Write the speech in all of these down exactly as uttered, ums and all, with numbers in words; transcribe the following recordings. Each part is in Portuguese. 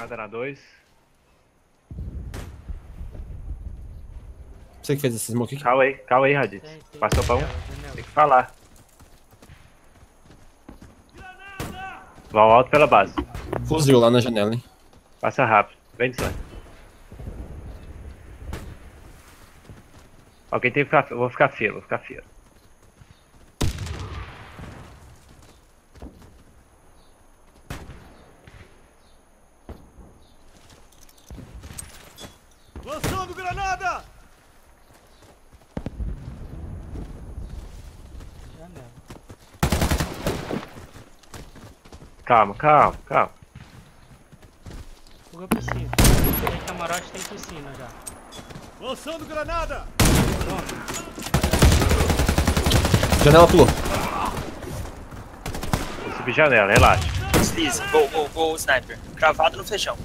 Nada na dois. Você que fez esse smoke aqui? Calma aí, calma aí, Raditz. Tem, tem. Passou pra um? Janela, janela. Tem que falar. Vão alto pela base. Fuzil lá na janela, hein? Passa rápido. Vem de sangue. Alguém tem que ficar. Eu vou ficar feio, vou ficar feio. Lançando granada! Janela. Calma, calma, calma. Fuga piscina. Tem camarote, tem piscina já. Lançando granada! Janela pulou. Vou subir janela, relaxa. Deslize. Gol, gol, gol, sniper. Cravado no feijão.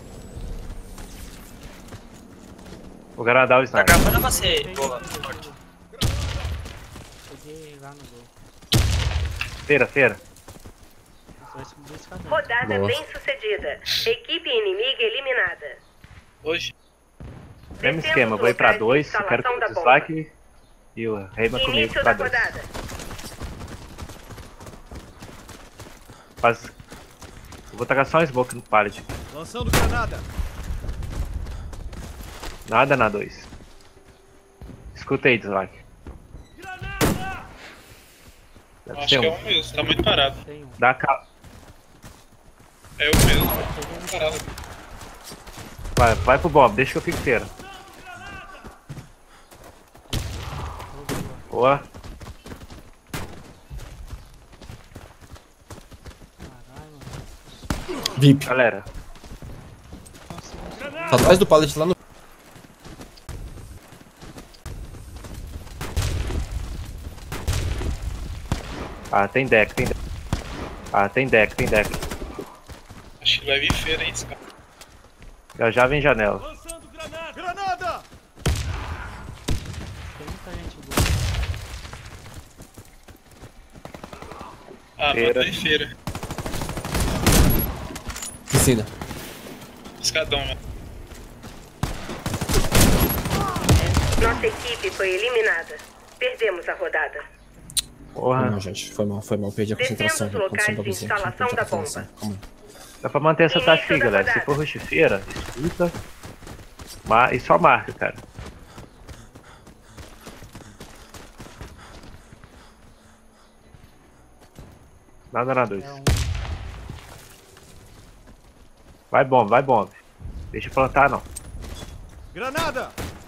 Vou granadar o Tá sniper. gravando você, boa, forte. Peguei lá no gol. Feira, feira. Você vai subir esse caminho. Rodada Boa. bem sucedida. Equipe inimiga eliminada. Hoje. Mesmo Descemos esquema, vou ir pra locais de dois. Eu quero que instalação da o bomba. dislike e o Reima comigo Início pra da dois. rodada. Faz... Eu vou tacar só um smoke no pallet. Lançando granada! Nada na dois. Escuta aí, dislike. Granada! Deve Acho ser que é um. o mesmo, tá muito parado. Tem um. Dá cal... É o mesmo, Peguei no parado. Vai, vai pro bomb, deixa que eu fique feira. Boa. Caralho, mano. V I P. Galera, Tá atrás do pallet lá no... ah, tem deck, tem deck. Ah, tem deck, tem deck. Acho que vai vir feira, hein, esse cara. Já já vem janela. Lançando granada! Granada! Tem muita gente boa. Ah, Feira. bota aí feira. Piscina. Escadão, mano. Nossa equipe foi eliminada. Perdemos a rodada. Foi Porra. mal, gente. Foi mal, foi mal. Perdi a concentração. Descemos velho. Aconteceu um locais de bagulhozinho aqui. instalação Perdi a da concentração. bomba. Calma aí. Dá pra manter essa Início tática aí, da galera. Se rodada. for roxifeira, escuta. Mar... E só marca, cara. Nada na dois. É um. Vai bomb, vai bomb. Deixa eu plantar, não. Granada!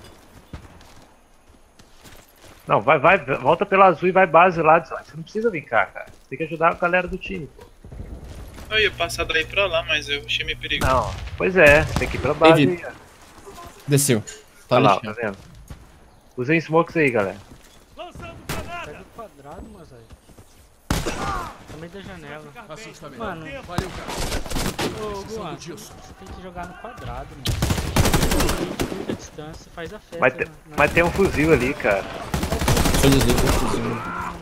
Não, vai, vai, volta pelo azul e vai base lá. Você não precisa vir cá, cara. Você tem que ajudar a galera do time, pô. Eu ia passar daí pra lá, mas eu achei meio perigoso. Não, pois é, você tem que ir pela base. Ei, aí, ó. Desceu. Tá Olha lá, ali. tá vendo? Usem smokes aí, galera. Lançando Pega granada! o quadrado, mas aí. Também da janela. Assustamento. Mano, Valeu, cara. ô Guan, você tem que jogar no quadrado, mano. Curta a distância, faz a festa. Mas, te- na- na- mas tem um fuzil ali, cara. Só desliga o fuzil.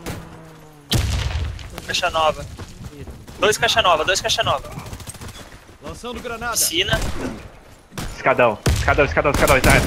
Caixa nova. Dois caixa nova, dois caixa nova. Lançando granada! Piscina. Escadão, escadão, escadão, escadão, sniper.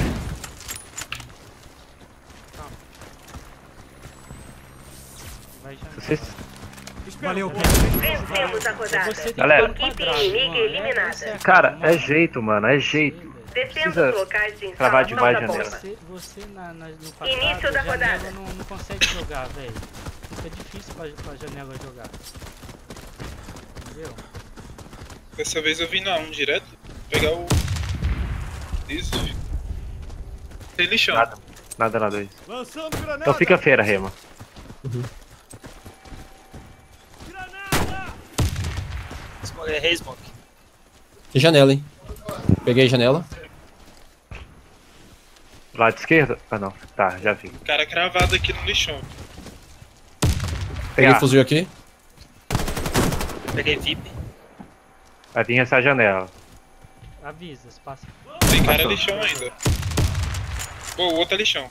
Vai janela. Vocês... Valeu, Vencemos a rodada. Você tem que Galera. jogar no Equipe quadrado, inimiga mano. É- eliminada. essa é a Cara, calma, é mano. jeito, mano, é jeito. Descemos Precisa locais de travar instalação demais da a bomba. janela. Você, você na, na, no quadrado, Início da janela rodada. Não, não consegue jogar, velho. Fica difícil pra, pra janela jogar. Entendeu? Dessa vez eu vim na um direto. Pegar o. Isso. Tem lixão. Nada, nada na dois. Lançando granada! Então fica feira, Rema. Granada! Smoke, é, Rei Smoke. Tem janela, hein? Peguei janela. Lado esquerdo? Ah, não. Tá, já vi. Cara cravado aqui no lixão. Peguei Ah. fuzil aqui. Peguei V I P. Vai vir essa janela. Avisa, se passa. Tem cara Passou. lixão ainda. Pô, o outro é lixão.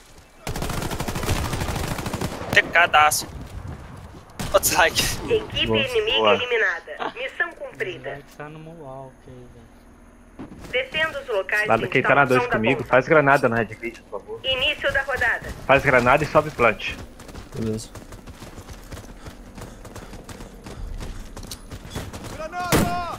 T K daço. Ô, dislike. Equipe Boa. inimiga Boa. eliminada. Missão cumprida. Vai estar no Mohawk aí, velho. Defenda os locais Nada de quem tá na dois instalação da comigo, bomba. faz granada na Red Gate, por favor. Início da rodada. Faz granada e sobe plant. Beleza. Granada!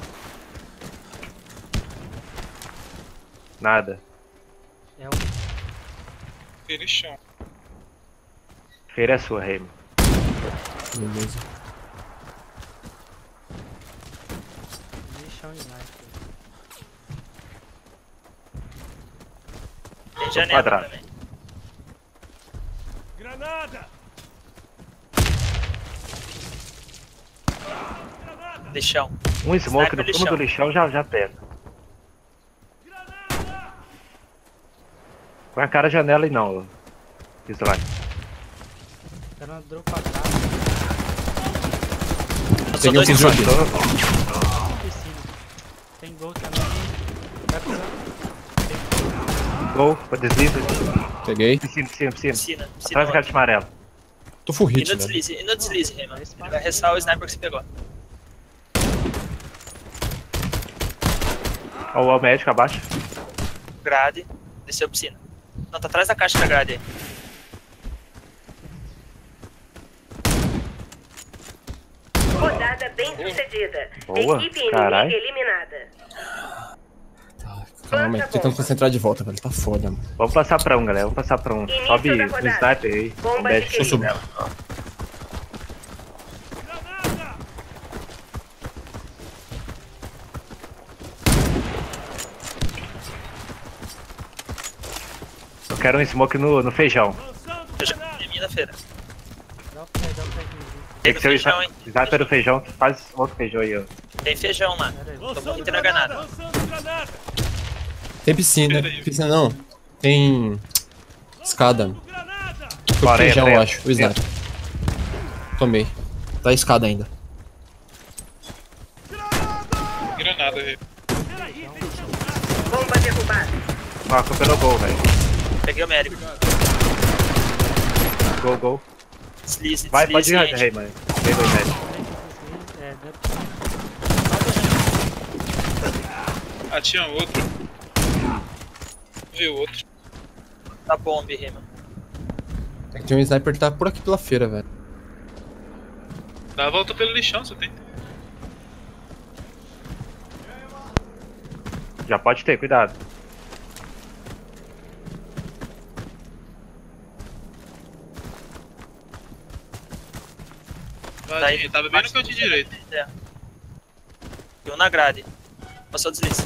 Nada. É um. Aquele chão. Feira é sua, Raymond. Beleza. Lixão e sniper. Tem janela quadrado. também. Granada! Lixão. Um smoke Sniper no fundo do lixão já, já pega. Põe a cara janela e não. Slide. O cara andou pra cá. Eu sou Peguei um dois fuzil aqui. Piscina. Tem gol também. Vai pro. Gol, desliza. Peguei. Piscina, piscina, piscina. Piscina, piscina. Atrás do cara de amarelo. Tô full E hit, no velho. deslize, e no deslize, Raymond. Ele vai restar o sniper que você pegou. Ó, o médico abaixo. Grade, desceu a piscina. Não, tá atrás da caixa da grade aí. Rodada bem sucedida. Boa, Equipe carai. inimiga eliminada. Calma aí, tô tentando concentrar de volta, velho. Tá foda, mano. Vamos passar pra um, galera. Vamos passar pra um. Início Sobe da o rodada. sniper aí. Bomba O médico. de subir. Eu quero um smoke no, no feijão. Eu já terminei na feira. Dá o pé, dá o pé aqui. Tem Tem que no ser o feijão, hein? sni- sniper do feijão. Faz smoke feijão aí, ó. Tem feijão lá. Pera aí. Tô muito na granada. Lançando granada! Tem piscina. Piscina não. Tem. Escada. Granada! Foi Bora, feijão, entra, eu entra. acho. O sniper. Tomei. Tá a escada ainda. Granada, Rei. Bomba derrubada. Marco pelo gol, velho. Peguei o médico. Gol, gol. Deslize, Vai, pode deslize, ir, gente. Rei, mano. Vem, vem, vem. É, deve. Ah, tinha outro. Viu outro. Tá bom, Raymond. Tem que ter um sniper que tá por aqui pela feira, velho. Dá a volta pelo lixão, você tem. Já pode ter, cuidado. Vai, tava bem no canto direito. É. E um na grade. Passou deslize.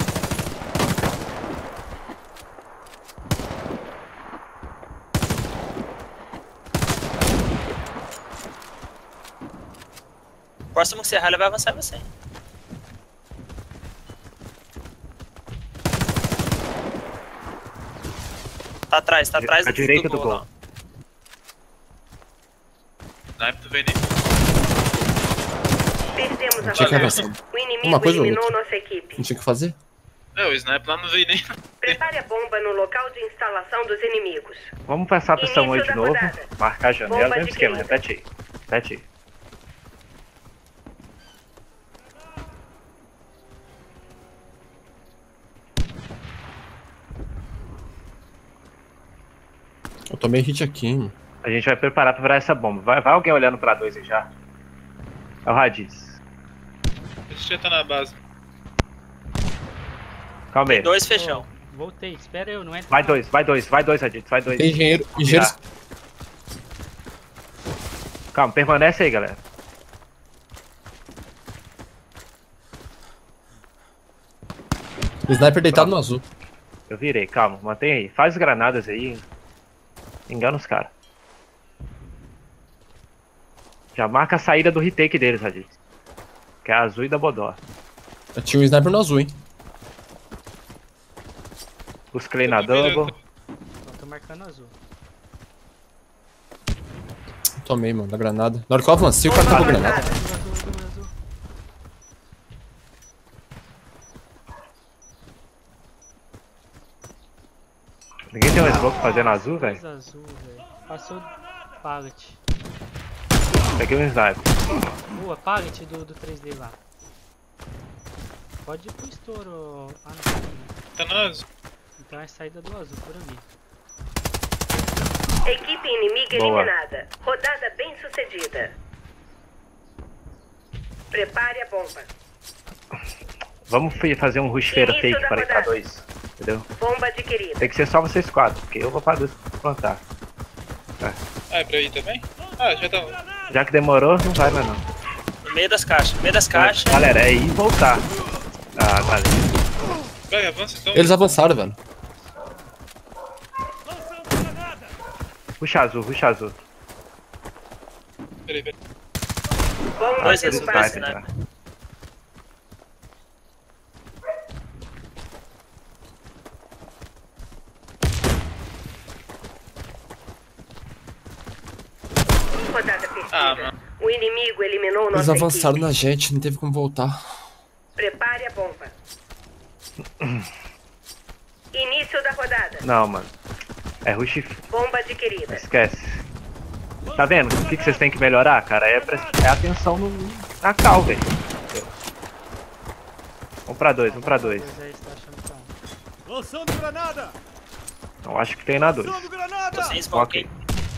Próximo que você errar, ele vai avançar em você. Tá atrás, tá atrás À do, direita do do gol. gol. Lá. Sniper do Venim. Perdemos a Tinha que rodada. avançar. O inimigo Uma coisa ou eliminou outra. nossa equipe. Não tinha o que fazer? É, o sniper lá não veio nem. Prepare a bomba no local de instalação dos inimigos. Vamos passar pra São Início de da novo. rodada. Marcar a janela. Bomba Mesmo de esquema. quinta. Repete aí. Repete aí. Eu tomei hit aqui, mano. A gente vai preparar pra virar essa bomba. Vai, vai alguém olhando pra dois aí já. É o Radis. Esse já tá na base. Calma aí. Dois feijão. Ô, voltei, espera eu, não entra. Vai dois, vai dois, vai dois, Radis. Vai dois. Tem engenheiro. Engenheiro. Virar. Calma, permanece aí, galera. O sniper deitado no azul. Eu virei, calma, mantém aí. Faz as granadas aí. Engana os caras. Já marca a saída do retake deles, Radis. Que é a azul e da Bodó. Eu tinha um sniper no azul, hein. Os Clay na double. Ó, tô marcando azul. Tomei, mano, da granada. Na hora que eu avancei, o cara pegou a granada. Azul, azul, azul, azul. Ninguém tem um smoke fazendo azul, velho? Dois azul, velho. Passou pallet. Peguei um sniper. Boa, pallet do, do três D lá. pode ir pro estouro. Ah, não tá ali. Tá na azul. Então é a saída do azul, por ali. Equipe inimiga Boa. eliminada. Rodada bem sucedida. Prepare a bomba. Vamos fi- fazer um rush feira Início fake da para ir pra rodada. dois. Entendeu? Bomba adquirida. Tem que ser só vocês quatro, porque eu vou pra dois plantar. Ah, é pra ir também? Ah, já tá. Já que demorou, não vai mais não. No meio das caixas. No meio das caixas. Galera, é ir e voltar. Ah, valeu. Vai, avança então. Eles avançaram, velho. Lançando granada. Puxa azul, puxa azul. Peraí, peraí. Bomba Dois azul, derrubada. dois, né? Rodada perdida. Ah, mano. O inimigo eliminou Eles nossa avançaram equipe. na gente, não teve como voltar. Prepare a bomba. Início da rodada. Não, mano. É rush. Bomba adquirida. Esquece. Tá vendo? O que, que vocês têm que melhorar, cara? É, pre- é atenção no, na cal, velho. Vamos pra dois, vamos pra dois. Dois aí, você tá achando que tá um. Lançando granada. Não, acho que tem na dois. Lançando granada. Tô sem smoke. Ok.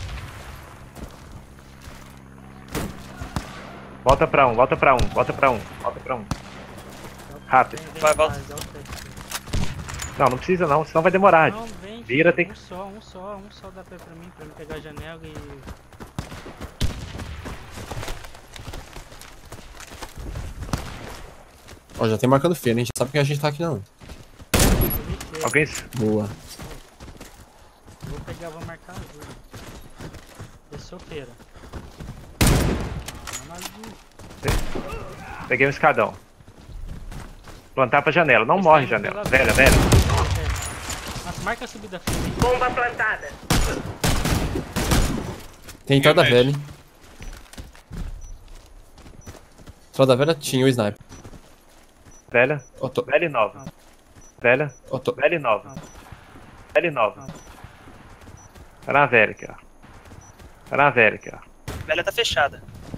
Volta pra um, volta pra um, volta pra um, volta pra um. Rápido. Vem, vem Vai, volta. atrás, é o teste. Não, não precisa não, senão vai demorar. Não, vem. Vira, filho, tem Um só, um só, um só dá pra, pra mim, pra mim pegar a janela e... Ó, já tem marcando feira, a gente sabe que a gente tá aqui não. Alguém. Boa. Vou pegar, vou marcar azul. Eu sou feira. Ah, azul. Peguei um escadão. Plantar pra janela, não Eles morre tá indo janela. pela Velha, velha. Nossa, marca a subida feira. Bomba plantada. Tem entrada E o velha, hein? Entrada velha tinha o sniper. Velha, Ó, tô... velha e nova. Velha, Ó, tô... velha e nova. Velha e nova. Tá na velha aqui, ó. Tá na velha aqui, ó. A velha tá fechada.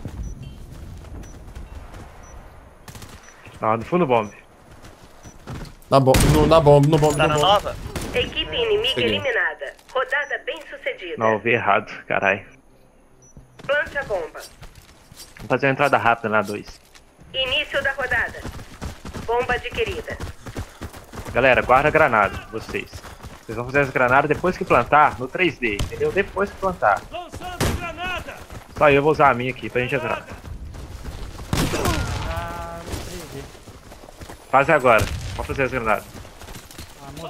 Não, no fundo bomb. Na bomba, no, na bomba, no bomba, Tá no na bomba. nova? Equipe inimiga Peguei. eliminada. Rodada bem sucedida. Não, ouvi errado, caralho. Plante a bomba. Vamos fazer uma entrada rápida na dois. Início da rodada. Bomba adquirida. Galera, guarda a granada, vocês. Vocês vão fazer as granadas depois que plantar, no três D, entendeu? Depois que plantar. Lançando granada. Só eu vou usar a minha aqui pra gente entrar. Ah, no três D. Faz agora. Vamos fazer as granadas. Ah, morri.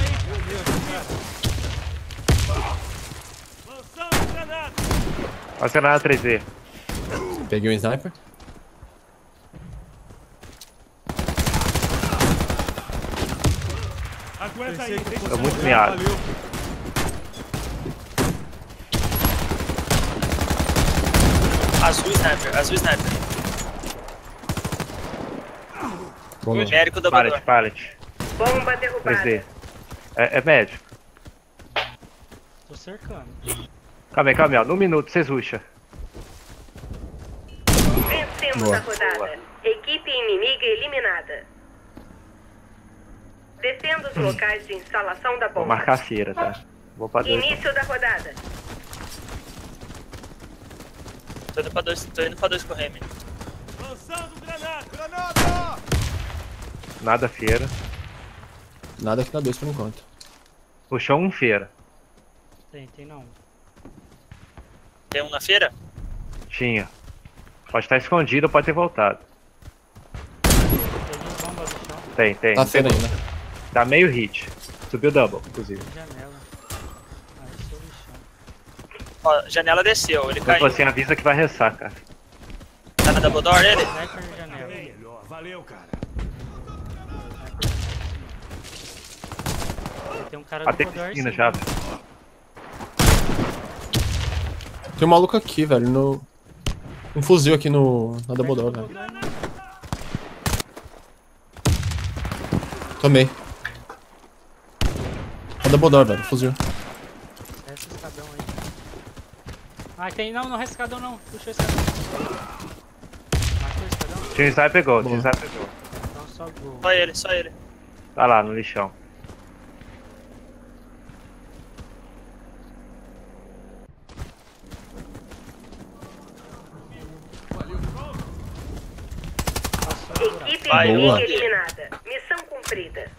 Lançando granada. Faz a granada três D. Peguei um sniper. Aguenta aí. Tô muito miado. Azul sniper, azul sniper. Bom, não. Genérico da Pallet, pallet. Bomba três derrubada. D. É, é médico. Tô cercando. Calma aí, calma aí, ó. Num minuto, vocês rusham. Vencemos Boa. a rodada. Equipe inimiga eliminada. Defenda os locais de instalação da Vou bomba. marcar a feira, tá? Vou pra dois. Início da rodada. Tô indo pra dois, tô indo pra dois correr, menino. Lançando granada. Granada. Nada feira. Nada aqui na dois por enquanto. Puxou um feira. Tem, tem não. Tem um na feira? Tinha. Pode estar escondido ou pode ter voltado. Peguei bomba do chão. Tem, tem. Tá feira ainda. Tá meio hit. Subiu double, inclusive. Janela. Ah, eu sou lixão. Ó, janela desceu, ele Mas caiu. você avisa que vai ressaca. Tá na double door ele? Sniper e janela. Melhor. Valeu, cara. Tem um cara Até do Rodor piscina sim. já, velho. Tem um maluco aqui, velho, no... Um fuzil aqui no... na double door, velho. Tomei. Na double door, velho, fuzil. Esse escadão aí. Ah, tem. Não, não é escadão não. Puxou o escadão. Matou o escadão? Tinha um sniper pegou, tinha um Boa. sniper pegou. Então só gol. Só ele, só ele. Tá lá no lixão. Equipe Vai, inimiga boa. eliminada. Missão cumprida.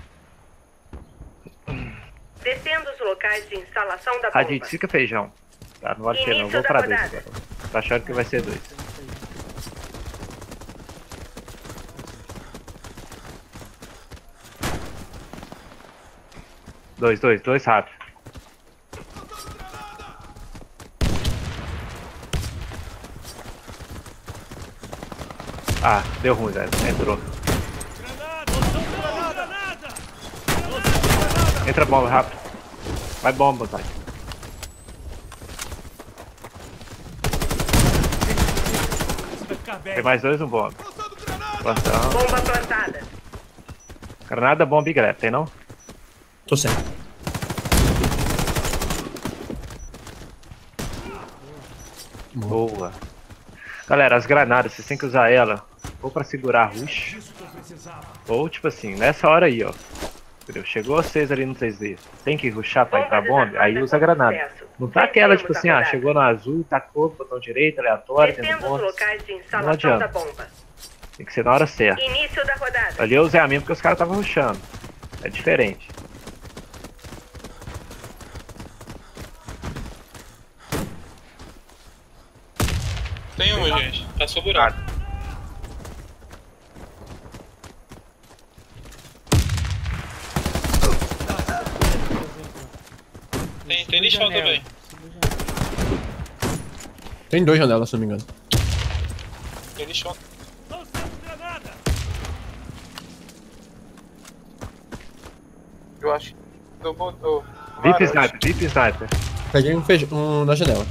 Descendo os locais de instalação da bomba. Radite, fica feijão. Tá, não vale a pena, eu Início vou da pra dois rodada. agora. Tô achando que vai ser dois. Dois, dois, dois rápido. Ah, deu ruim, velho. Entrou. Granada! Lançando granada! Entra bomba, rápido. Vai bomba, vai. Isso vai ficar bem. Tem mais dois no bomba. Plantão. Bomba plantada. Granada, bomba e grep, tem não? Tô sem. Boa. Galera, as granadas, vocês têm que usar ela ou pra segurar a rush, Isso que eu precisava. ou tipo assim, nessa hora aí, ó. Entendeu? Chegou vocês ali no três D, tem que rushar pra ir pra bomba, aí usa a granada. Não tá aquela tipo assim, ah, chegou no azul, tacou o botão direito, aleatório, tem Descendo os bônus. locais de Não instalação adianta. da bomba. Tem que ser na hora certa. Início da rodada. Ali eu usei a minha porque os caras estavam rushando. É diferente. Tem uma, gente. Passou buraco. Tem, tem lixão Janela. também. Subiu janela. Tem dois janelas, se não me engano. Tem lixão. Lançando granada! Eu acho. Eu botou. V I P sniper, V I P sniper. Peguei um, feijão, um na janela.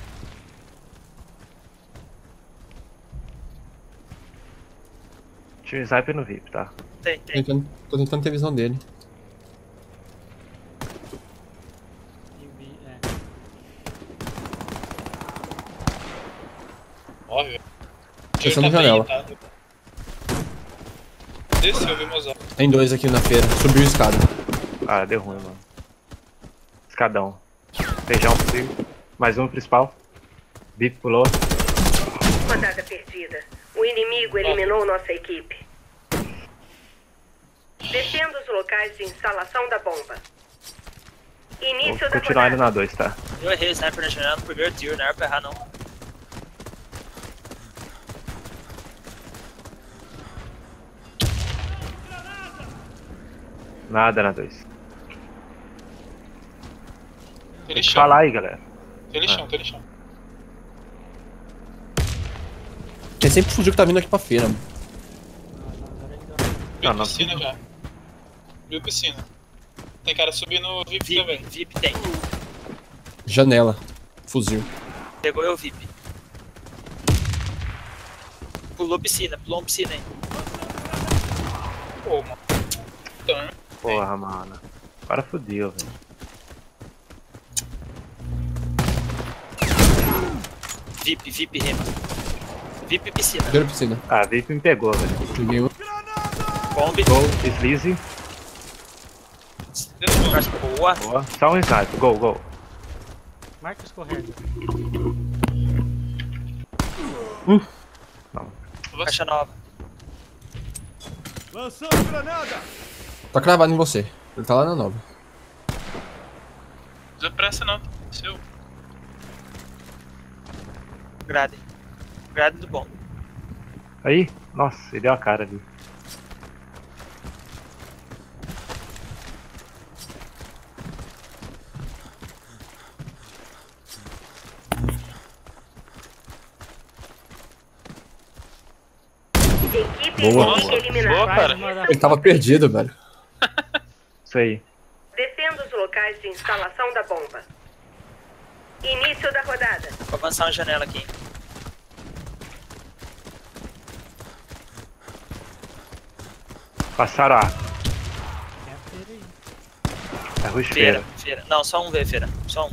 Tinha um sniper no V I P, tá? Tem, Tô tem. tentando, tô tentando ter visão dele. E vi- é. Óbvio. Descendo janela. Desceu, viu, mozão? Tem dois aqui na feira. Subiu a escada. Ah, deu ruim, mano. Escadão. Feijão possível. Mais um principal. V I P pulou. Rodada perdida. O inimigo eliminou nossa equipe. Descendo os locais de instalação da bomba. Início Vou da continuar indo rodada. na dois, tá? Eu errei o sniper na janela no primeiro tiro, não era pra errar não. Nada na dois. Tem Tem que lixão. falar aí, galera. Tem lixão, tem lixão. Tem sempre fuzil que tá vindo aqui pra feira, mano. Agora ele deu. Viu Não, não. piscina já. Viu piscina. Tem cara subindo V I P V I P, também. V I P tem. Janela. Fuzil. Pegou eu V I P. Pulou piscina, pulou uma piscina aí. Pô, mano. Então, Porra, mano. Agora fodeu, velho. V I P, V I P rema. V I P piscina. Primeiro piscina. Ah, V I P me pegou, velho. Peguei um. Bomb. Gol, deslize. Boa. Boa. Só um sniper. Gol, gol. Marca escorrega. Caixa nova. Lançando granada! Tá cravado em você. Ele tá lá na nova. não precisa pressa não. Seu. Grade. Grade do bom. Aí. Nossa, ele deu a cara ali. Equipe Boa. inimiga Boa, eliminada. cara. Uma da- Ele tava perdido, velho. Isso aí. Descendo os locais de instalação da bomba. Início da rodada. Vou avançar uma janela aqui. Passaram a. Tem a feira aí. É rush Feira, feira. feira. Não, só um V, feira. Só um.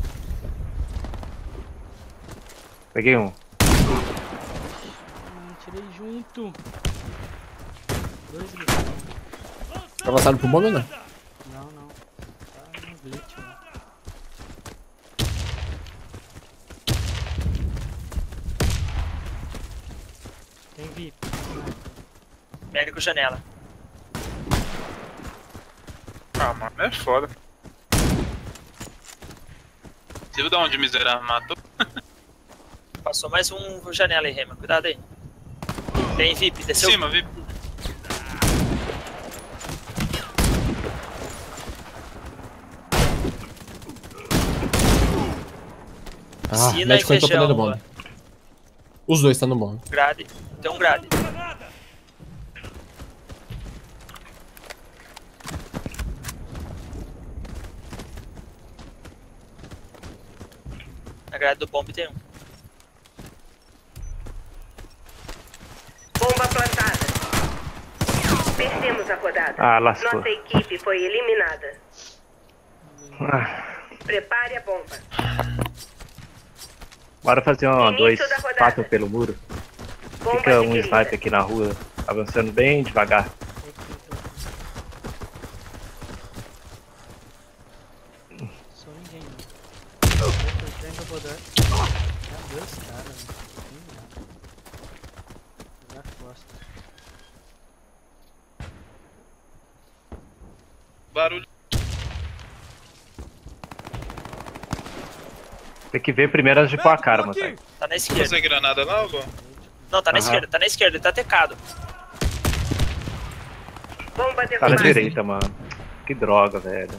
Peguei um. Hum, tirei junto. Dois grifos. Avançaram pro bomba ou não? Não, não. Tá no glitch, mano. Tem V I P. Médico janela. Ah, mano, é foda. Você viu de onde o miserável matou? Passou mais um janela aí, Rema. Cuidado aí. Tem V I P, desceu. Cima, vi. Ah, Piscina médico e entrou pra feijão. dentro do bomba. Os dois estão no bomba. Grade. Tem um grade. Na grade do bombe tem um. Bomba plantada. Perdemos a rodada. Ah, lascou. Nossa equipe foi eliminada. Ah, Prepare a bomba. bora fazer um Início dois da rodada. quatro pelo muro. Bomba Fica um adquirida. sniper aqui na rua, avançando bem devagar. Sou ninguém, não. Eu tô pra poder. É dois caras, mano. Já costa. Barulho. Tem que ver primeiro antes de pôr a cara, mano. Aqui. Tá na esquerda. Você granada lá, Hugo? Não, tá na Aham. esquerda, tá na esquerda, ele tá tecado. Bomba Tá na derrubada. direita, mano. Que droga, velho.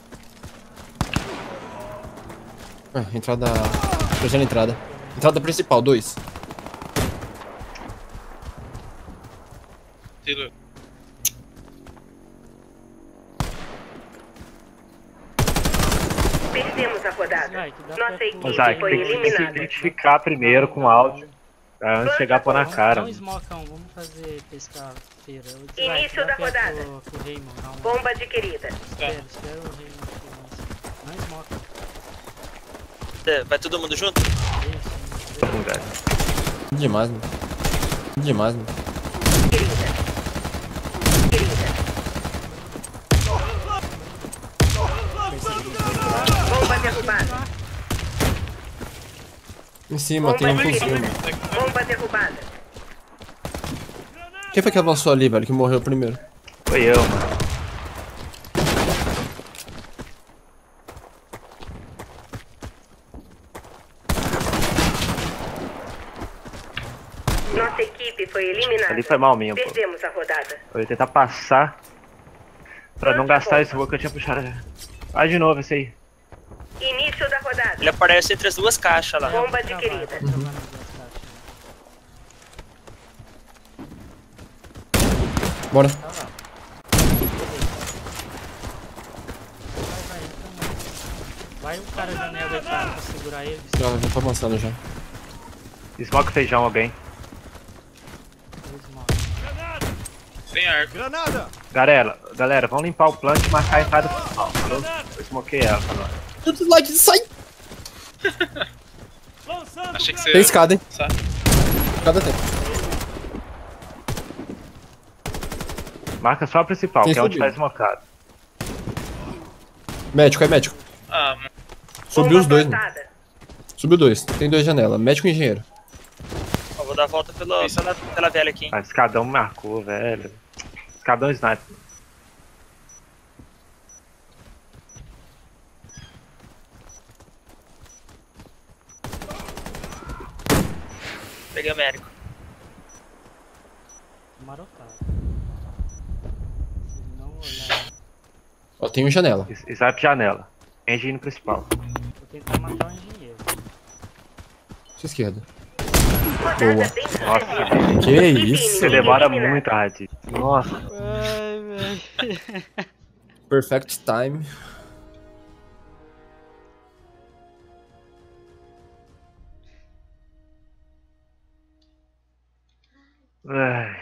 Ah, entrada. Fechando a entrada. Entrada principal, dois. Tiro. Perdemos a rodada. Vai, que dá Nossa pra- equipe Mosaic, foi tem que se eliminada. identificar primeiro com o áudio, pra antes de chegar a pôr na cara. Dá um smocão, vamos fazer pescar feira. Eu disse, Início vai, da dá perto rodada. Pro, pro Raymond, não. Bomba adquirida. Espera, espera o Raymond aqui, mas... Não smoca. É, vai todo mundo junto? Isso, Hum, velho. Demais, mano. Demais, mano. Querida. Querida. Bomba derrubada. Em cima, tem um Bomba fuzil, adquirida. mano. Bomba derrubada. Quem foi que avançou ali, velho? Que morreu primeiro? Foi eu, mano. Nossa equipe foi eliminada. Ali foi mal mesmo, pô. Perdemos a rodada. Eu ia tentar passar pra não gastar esse voo que eu tinha puxado. Vai de novo esse aí. Início da rodada. Ele aparece entre as duas caixas lá. Bomba Trabalho, adquirida. vamos trabalhar nas duas caixas. Bora. Tá lá. Vai, vai, entra não. Vai o cara janela aí pra, pra segurar ele. Já, já tô avançando já. Smoke feijão alguém. Dois smoke. Tem arco. Granada! Galera, galera, vamos limpar o plant e marcar a entrada principal. Falou? Eu smokei ela pra nós. Dislike, sai! Lançando Achei que você Tem escada, hein? Sabe? Escada tem. Marca só a principal, Tem que é onde subido. tá smocado. Médico, é médico. Ah, mano. Subiu os Bomba dois, mano. plantada. Subiu dois. Tem dois janelas. Médico e engenheiro. Ó, vou dar a volta pela, pela, pela velha aqui, hein. Ah, escadão marcou, velho. Escadão sniper. Peguei o médico. Marotado. Se ele não olhar, Ó, tem um janela. S- Sniper janela. Engine principal. vou tentar matar o engenheiro. Sua esquerda. Rodada Boa. bem Nossa, sucedida. Que Equipe isso? você inimiga demora eliminada. muito, Radi. Nossa. Ai, velho. Perfect time. Ai.